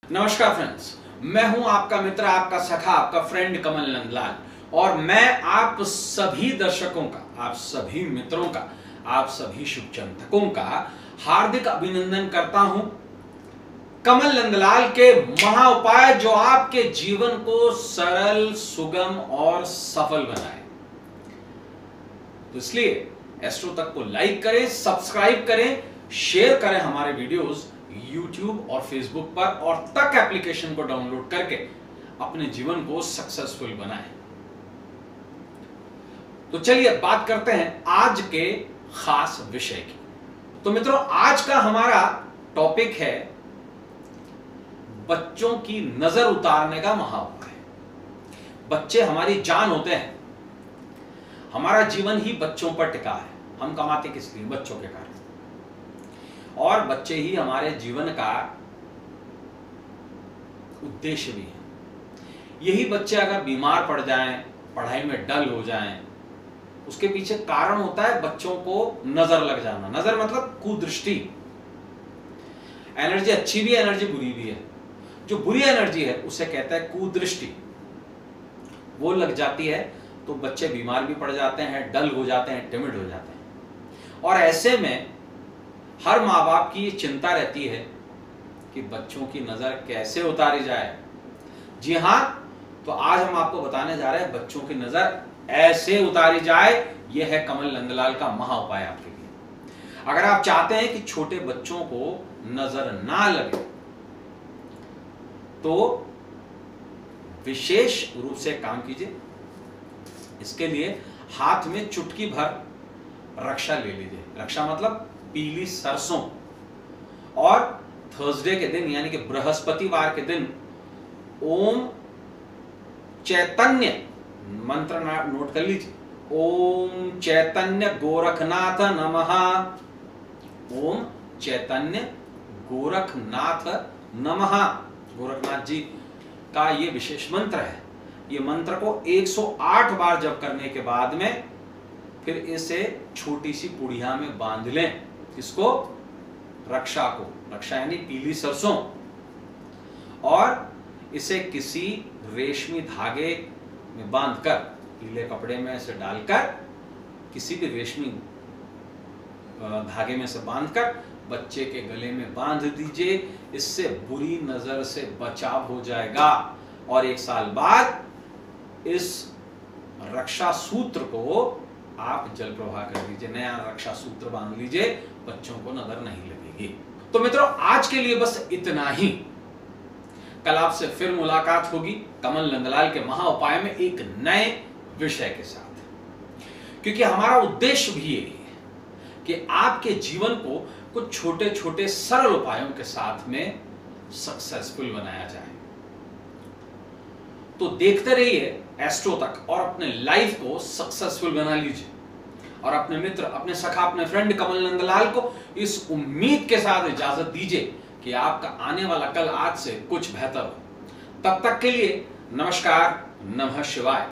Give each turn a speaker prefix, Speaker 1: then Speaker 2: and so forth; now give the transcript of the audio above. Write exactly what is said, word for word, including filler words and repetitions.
Speaker 1: नमस्कार फ्रेंड्स, मैं हूं आपका मित्र, आपका सखा, आपका फ्रेंड कमल नंदलाल और मैं आप सभी दर्शकों का, आप सभी मित्रों का, आप सभी शुभचिंतकों का हार्दिक अभिनंदन करता हूं कमल नंदलाल के महा उपाय जो आपके जीवन को सरल, सुगम और सफल बनाए। तो इसलिए एस्ट्रो तक को लाइक करें, सब्सक्राइब करें, शेयर करें हमारे वीडियोस यूट्यूब और फेसबुक पर और तक एप्लीकेशन को डाउनलोड करके अपने जीवन को सक्सेसफुल बनाएं। तो चलिए बात करते हैं आज के खास विषय की। तो मित्रों, आज का हमारा टॉपिक है बच्चों की नजर उतारने का महाउपाय। बच्चे हमारी जान होते हैं। हमारा जीवन ही बच्चों पर टिका है। हम कमाते किस लिए? बच्चों के कारण। और बच्चे ही हमारे जीवन का उद्देश्य भी है। यही बच्चे अगर बीमार पड़ जाएं, पढ़ाई में डल हो जाएं, उसके पीछे कारण होता है बच्चों को नजर लग जाना। नजर मतलब कुदृष्टि। एनर्जी अच्छी भी है, एनर्जी बुरी भी है। जो बुरी एनर्जी है उसे कहता है कुदृष्टि। वो लग जाती है तो बच्चे बीमार भी पड़ जाते हैं, डल हो जाते हैं, टिमिड हो जाते हैं। और ऐसे में हर माँ बाप की ये चिंता रहती है कि बच्चों की नजर कैसे उतारी जाए। जी हां, तो आज हम आपको बताने जा रहे हैं बच्चों की नजर ऐसे उतारी जाए। यह है कमल नंदलाल का महा उपाय आपके लिए। अगर आप चाहते हैं कि छोटे बच्चों को नजर ना लगे तो विशेष रूप से काम कीजिए। इसके लिए हाथ में चुटकी भर रक्षा ले लीजिए। रक्षा मतलब पीली सरसों। और थर्सडे के दिन यानी कि बृहस्पतिवार के दिन ओम चैतन्य मंत्र नोट कर लीजिए। ओम चैतन्य गोरखनाथ नमः। ओम चैतन्य गोरखनाथ नमः। गोरखनाथ जी का ये विशेष मंत्र है। ये मंत्र को एक सौ आठ बार जप करने के बाद में फिर इसे छोटी सी पुड़िया में बांध लें। इसको रक्षा को, रक्षा यानी पीली सरसों, और इसे किसी रेशमी धागे में बांधकर, पीले कपड़े में इसे डालकर किसी भी रेशमी धागे में से बांधकर बच्चे के गले में बांध दीजिए। इससे बुरी नजर से बचाव हो जाएगा और एक साल बाद इस रक्षा सूत्र को आप जल प्रवाह कर दीजिए। नया रक्षा सूत्र बांध लीजिए, बच्चों को नजर नहीं लगेगी। तो मित्रों, आज के लिए बस इतना ही। कल आपसे फिर मुलाकात होगी कमल नंदलाल के महा उपाय में एक नए विषय के साथ, क्योंकि हमारा उद्देश्य भी यही है कि आपके जीवन को कुछ छोटे छोटे सरल उपायों के साथ में सक्सेसफुल बनाया जाए। तो देखते रहिए एस्ट्रो तक और अपने लाइफ को सक्सेसफुल बना लीजिए। और अपने मित्र, अपने सखा, अपने फ्रेंड कमल नंदलाल को इस उम्मीद के साथ इजाजत दीजिए कि आपका आने वाला कल आज से कुछ बेहतर हो। तब तक के लिए नमस्कार, नमः शिवाय।